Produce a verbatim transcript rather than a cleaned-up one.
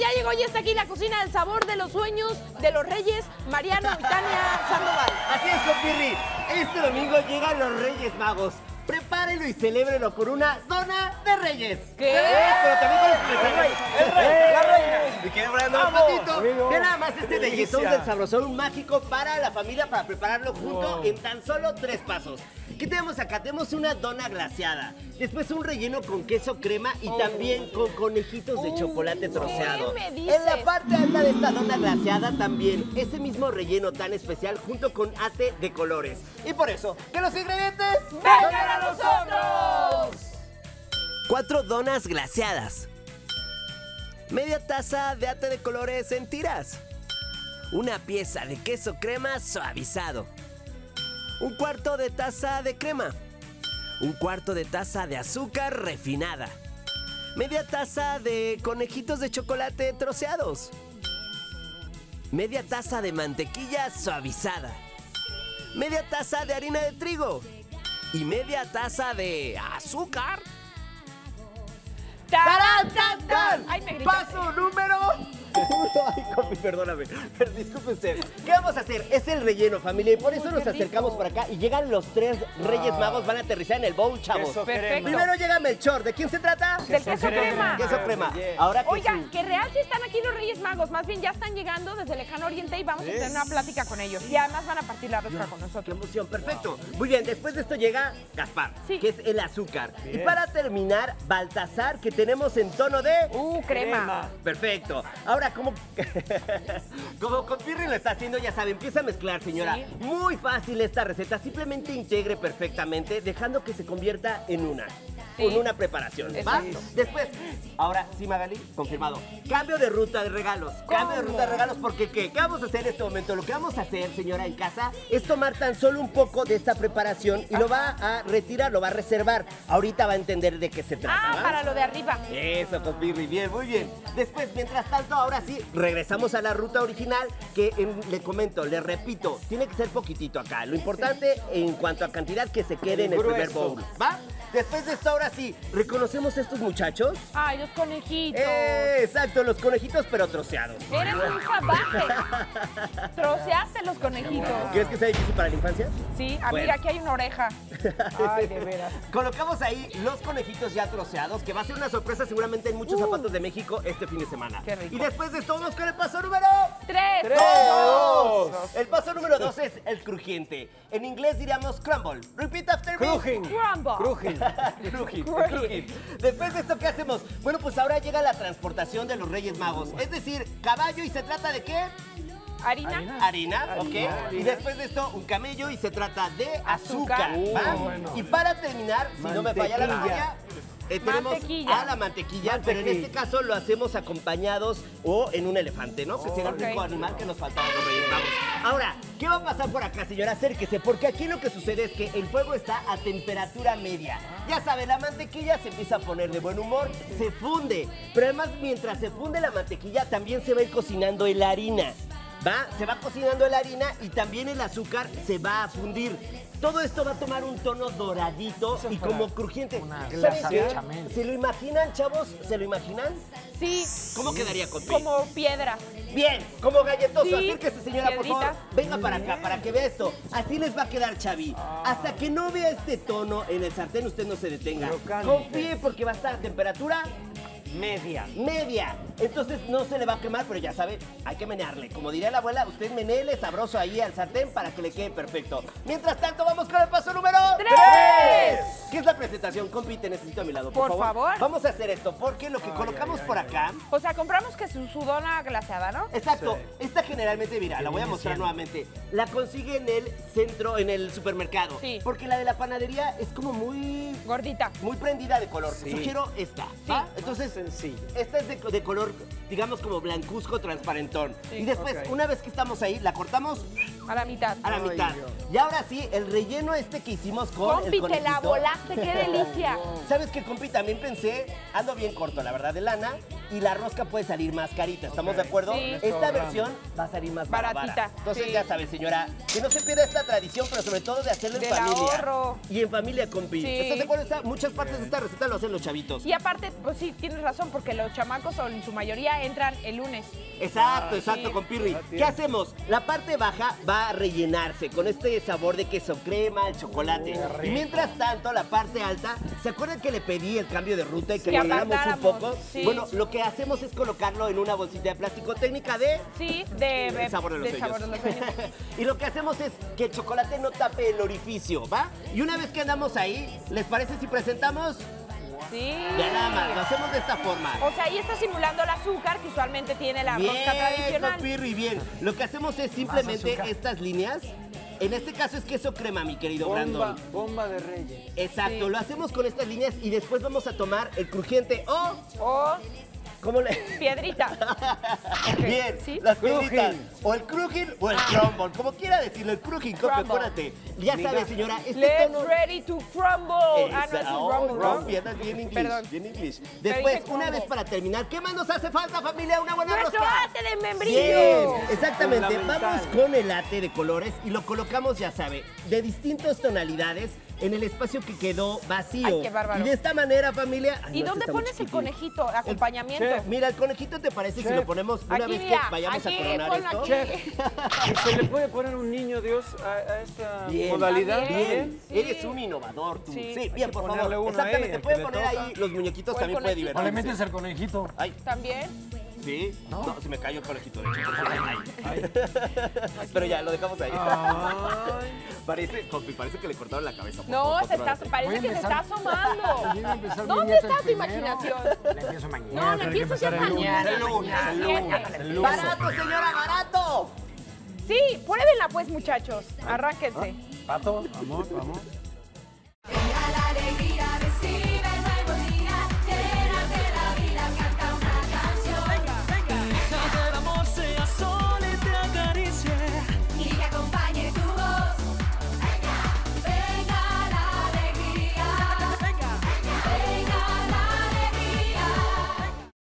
ya llegó y está aquí la cocina del sabor de los sueños de los Reyes, Mariano y Tania Sandoval. Así es, compirri. Este domingo llegan los Reyes Magos. Prepárenlo y celébrelo con una dona de Reyes. ¿Qué? ¿Eh? Pero también con los el rey, el rey, la reina. Y que Brando, patito. Ve nada más este bellezón del sabrosón mágico para la familia para prepararlo junto wow. en tan solo tres pasos. ¿Qué tenemos acá? Tenemos una dona glaseada, después un relleno con queso crema y oh. también con conejitos de chocolate troceado. ¿Qué me dices? En la parte alta de esta dona glaseada también ese mismo relleno tan especial junto con ate de colores. Y por eso, ¡que los ingredientes vengan a nosotros! Cuatro donas glaseadas, media taza de ate de colores en tiras, una pieza de queso crema suavizado, un cuarto de taza de crema, un cuarto de taza de azúcar refinada, media taza de conejitos de chocolate troceados, media taza de mantequilla suavizada, media taza de harina de trigo y media taza de azúcar. ¡Tarán, tan, tan! Ay, me Paso número uno. Ay, compi, perdóname. Pero disculpe usted. ¿Qué vamos a hacer? Es el relleno, familia. Y por eso nos acercamos por acá. Y llegan los tres Reyes Magos. Van a aterrizar en el bowl, chavos. Perfecto. Primero llega Melchor. ¿De quién se trata? Del queso crema. Queso crema. Ahora que Oigan, su... que real sí están aquí los Reyes Magos. Más bien ya están llegando desde el lejano oriente y vamos a tener una plática con ellos. Y además van a partir la rosca con nosotros. ¡Qué emoción! Perfecto. Muy bien, después de esto llega Gaspar, sí. que es el azúcar. Bien. Y para terminar, Baltasar, que tenemos en tono de... ¡Uh, crema! crema. Perfecto. Ahora, ¿cómo...? Como Compirri lo está haciendo, ya sabe, empieza a mezclar, señora. Sí. Muy fácil esta receta, simplemente integre perfectamente, dejando que se convierta en una. Sí. Con una preparación, ¿va? Después, ahora sí, Magali, confirmado. Cambio de ruta de regalos. ¿Cómo? Cambio de ruta de regalos, porque ¿qué? ¿Qué vamos a hacer en este momento? Lo que vamos a hacer, señora, en casa, es tomar tan solo un poco de esta preparación y lo va a retirar, lo va a reservar. Ahorita va a entender de qué se trata. Ah, ¿va? para lo de arriba. Eso, Compirri, bien, muy bien. Después, mientras tanto, ahora sí, regresamos a la ruta original, que eh, le comento, le repito, tiene que ser poquitito acá. Lo importante en cuanto a cantidad que se quede en el primer bowl, ¿va? Después de esto, ahora sí, ¿reconocemos a estos muchachos? Ay, los conejitos. Eh, exacto, los conejitos, pero troceados. Eres un salvaje. Troceaste los conejitos. ¿Crees que sea difícil para la infancia? Sí, ah, bueno. Mira, aquí hay una oreja. Ay, de veras. Colocamos ahí los conejitos ya troceados, que va a ser una sorpresa seguramente en muchos uh. zapatos de México este fin de semana. Qué rico. Y después de esto, vamos con el paso número... Tres. Tres. Dos. El paso número dos es el crujiente. En inglés diríamos crumble. Repeat after me. Crujín. Crumble. Crujín. Crujín. Crujín. Después de esto, ¿qué hacemos? Bueno, pues ahora llega la transportación de los Reyes Magos. Es decir, caballo, ¿y se trata de qué? Harina. Harina, Harina, ok. Harina. Y después de esto, un camello y se trata de azúcar. azúcar uh, bueno. Y para terminar, si no me falla la memoria, eh, tenemos mantequilla. a la mantequilla, mantequilla, pero en este caso lo hacemos acompañados o en un elefante, ¿no? Que Oh, será el okay. único animal que nos faltaba los Reyes Magos. Ahora, ¿qué va a pasar por acá, señora? Acérquese, porque aquí lo que sucede es que el fuego está a temperatura media. Ya sabe, la mantequilla se empieza a poner de buen humor, se funde. Pero además, mientras se funde la mantequilla, también se va a ir cocinando la harina. Va, se va cocinando la harina y también el azúcar se va a fundir. Todo esto va a tomar un tono doradito y como crujiente. ¿Saben qué? ¿Se lo imaginan, chavos? ¿Se lo imaginan? Sí. ¿Cómo quedaría, compi? Como piedra. Bien, como galletoso. Sí. Acérquese, señora, Piedrita. por favor. Venga para acá, para que vea esto. Así les va a quedar, Chavi. Hasta que no vea este tono en el sartén, usted no se detenga. Confíe porque va a estar a temperatura... Media. Media. Entonces no se le va a quemar, pero ya sabe, hay que menearle. Como diría la abuela, usted meneele sabroso ahí al sartén para que le quede perfecto. Mientras tanto, vamos con el paso número tres. ¿Qué es la presentación? Compi, te necesito a mi lado, por, por favor. favor. Vamos a hacer esto, porque lo que ay, colocamos ay, por ay, acá... O sea, compramos que su, su dona glaseada, ¿no? Exacto. Sí. Esta generalmente, mira, la voy a mostrar siendo? nuevamente. La consigue en el centro, en el supermercado. Sí. Porque la de la panadería es como muy... Gordita. Muy prendida de color. Sí. Sugiero esta. Sí. ¿Va? Entonces, sencillo. Esta es de, de color, digamos, como blancuzco transparentón. Sí. Y después, okay. una vez que estamos ahí, la cortamos... A la mitad. A la Ay, mitad. Dios. Y ahora sí, el relleno este que hicimos con Compi, el conejito. te la volaste, qué delicia. ¿Sabes qué, compi? También pensé, ando bien corto, la verdad, de lana. y la rosca puede salir más carita, ¿estamos Ok. de acuerdo? Sí. Esta versión va a salir más Baratita, barata. Entonces sí. ya sabes, señora, que no se pierda esta tradición, pero sobre todo de hacerlo en Del familia. ahorro. Y en familia, compi. Sí. ¿Estás de acuerdo? Esta- muchas partes de esta receta lo hacen los chavitos. Y aparte, pues sí, tienes razón, porque los chamacos o en su mayoría entran el lunes. Exacto, exacto, sí. compirri. Ah, ¿Qué tío. hacemos? La parte baja va a rellenarse con este sabor de queso crema, el chocolate. Y mientras tanto, la parte alta, ¿se acuerdan que le pedí el cambio de ruta y que Que guardáramos un apartáramos, poco? sí. Bueno, lo que hacemos es colocarlo en una bolsita de plástico técnica de... Sí, de, El sabor de los del sueños. sabor de los sueños. Y lo que hacemos es que el chocolate no tape el orificio, ¿va? Y una vez que andamos ahí, ¿les parece si presentamos? Sí. Ya nada más, lo hacemos de esta forma. O sea, ahí está simulando el azúcar que usualmente tiene la rosca Bien, tradicional. compirri, bien. Lo que hacemos es simplemente azúcar. estas líneas. En este caso es queso crema, mi querido Bomba, Brandon. bomba de reyes. Exacto, Sí. lo hacemos con estas líneas y después vamos a tomar el crujiente o... O ¿Cómo le...? piedrita. Bien, ¿Sí? las Crujín. piedritas. O el crujín o el crumble, como quiera decirlo, el crujín, compa, Crumble. acuérdate. Ya sabes, señora, este Let's tono... ready to crumble. Ah, no, Esa- es un oh, rumble, ¿no? rumble, andas bien inglés, Perdón. bien inglés. Pero Después, dije una vez crumble. para terminar, ¿qué más nos hace falta, familia? Una buena Nuestro rosca. ate de membrillo. Bien, exactamente. Fundamental. Vamos con el ate de colores y lo colocamos, ya sabe, de distintas tonalidades en el espacio que quedó vacío. Ay, qué bárbaro. Y de esta manera, familia... Ay, ¿Y no, dónde este está muy pones el chiquitín. conejito? Acompañamiento. Chef, Mira, el conejito, ¿te parece si Chef. lo ponemos una Aquí, vez que mira, vayamos aquí, a coronar ponlo esto? aquí. Chef, ¿se le puede poner un niño Dios a, a esta Bien. modalidad? También. Bien, Sí. eres un innovador tú. Sí. Sí, Hay bien, que por ponerle favor. uno Exactamente, ahí, te al puede que le poner toca. ahí los muñequitos, O el también puede conejito. O le divertirse. metes el conejito. Ay, También. sí. No, se me cayó el conejito. de hecho. Ay. Pero ya, lo dejamos ahí. Ay. Parece, compi, parece que le cortaron la cabeza. por No, favor, se está, contrólate. parece Voy a que se empezar- está asomando. Yo iba a empezar mi ¿Dónde dieta está el tu primero. imaginación? La empiezo mañana. No, no Tiene que empieces ya empezar el lunes. mañana. El lunes, mañana, el siete. El lunes. ¡Barato, señora, barato! Sí, pruébenla pues, muchachos. Arránquense. Pato, vamos, vamos. Venga la alegría, vecina.